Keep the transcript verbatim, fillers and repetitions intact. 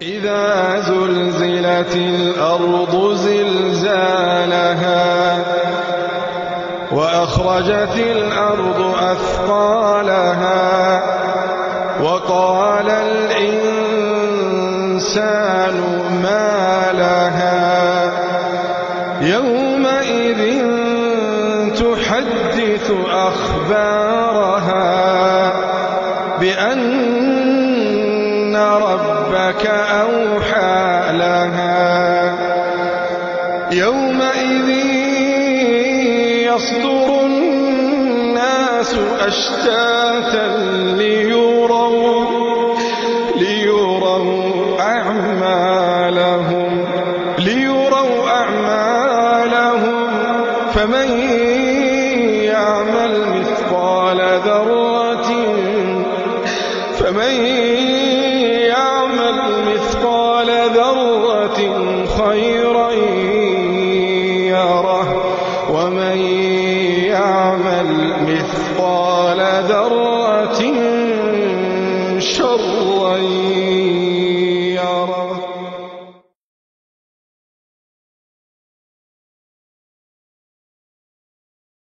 إذا زلزلت الأرض زلزالها وأخرجت الأرض أثقالها وقال الإنسان ما لها يومئذ تحدث أخبارها بأن ربك أوحى لها يومئذ يصدر الناس أشتاتا ليروا ليروا أعمالهم ليروا أعمالهم فمن يعمل مثقال ذرة فمن يعمل مثقال ذرة خيرا يره ومن يعمل مثقال ذرة شرا